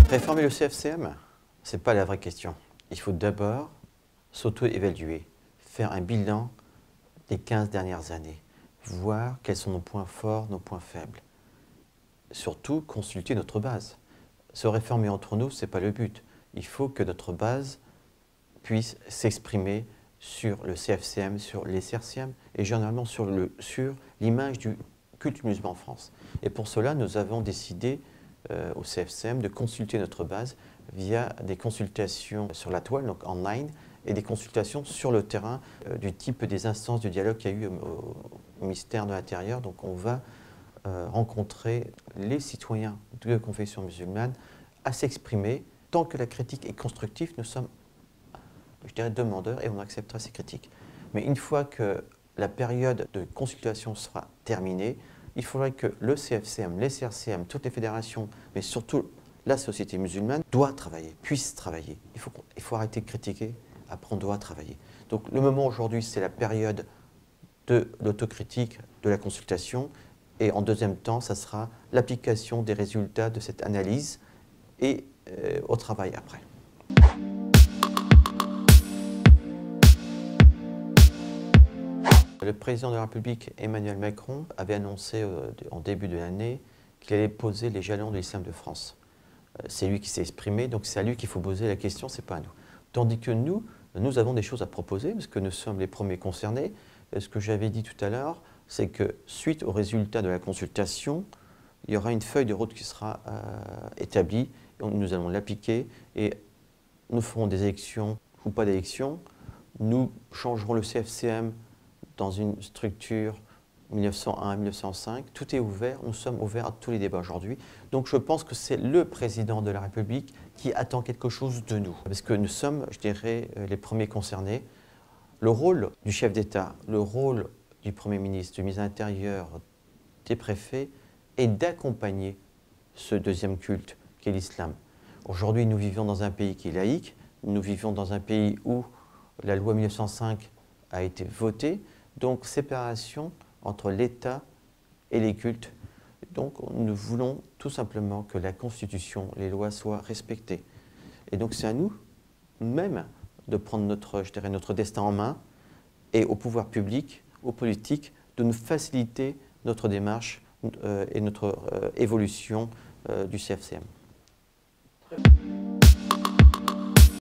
Réformer le CFCM, ce n'est pas la vraie question. Il faut d'abord s'auto-évaluer, faire un bilan des 15 dernières années, voir quels sont nos points forts, nos points faibles. Surtout, consulter notre base. Se réformer entre nous, ce n'est pas le but. Il faut que notre base puisse s'exprimer sur le CFCM, sur les CRCM et généralement sur l'image du culte musulman en France. Et pour cela, nous avons décidé au CFCM de consulter notre base via des consultations sur la toile, donc online, et des consultations sur le terrain du type des instances de dialogue qu'il y a eu au ministère de l'Intérieur. Donc on va rencontrer les citoyens de confession musulmane à s'exprimer. Tant que la critique est constructive, nous sommes, je dirais, demandeurs et on acceptera ces critiques. Mais une fois que la période de consultation sera terminée, il faudrait que le CFCM, les CRCM, toutes les fédérations, mais surtout la société musulmane, doit travailler, puisse travailler. Il faut arrêter de critiquer, après on doit travailler. Donc le moment aujourd'hui, c'est la période de l'autocritique, de la consultation, et en deuxième temps, ça sera l'application des résultats de cette analyse et au travail après. Le président de la République, Emmanuel Macron, avait annoncé en début de l'année qu'il allait poser les jalons de l'islam de France. C'est lui qui s'est exprimé, donc c'est à lui qu'il faut poser la question, c'est pas à nous. Tandis que nous avons des choses à proposer, parce que nous sommes les premiers concernés. Ce que j'avais dit tout à l'heure, c'est que suite aux résultats de la consultation, il y aura une feuille de route qui sera établie, et nous allons l'appliquer, et nous ferons des élections ou pas d'élections. Nous changerons le CFCM dans une structure 1901-1905, tout est ouvert, nous sommes ouverts à tous les débats aujourd'hui. Donc je pense que c'est le président de la République qui attend quelque chose de nous. Parce que nous sommes, je dirais, les premiers concernés. Le rôle du chef d'État, le rôle du Premier ministre, du ministre de l'Intérieur, des préfets, est d'accompagner ce deuxième culte qu'est l'islam. Aujourd'hui, nous vivons dans un pays qui est laïque, nous vivons dans un pays où la loi 1905 a été votée, donc séparation entre l'État et les cultes. Donc nous voulons tout simplement que la Constitution, les lois soient respectées. Et donc c'est à nous même de prendre notre destin en main et au pouvoir public, aux politiques, de nous faciliter notre démarche et notre évolution du CFCM.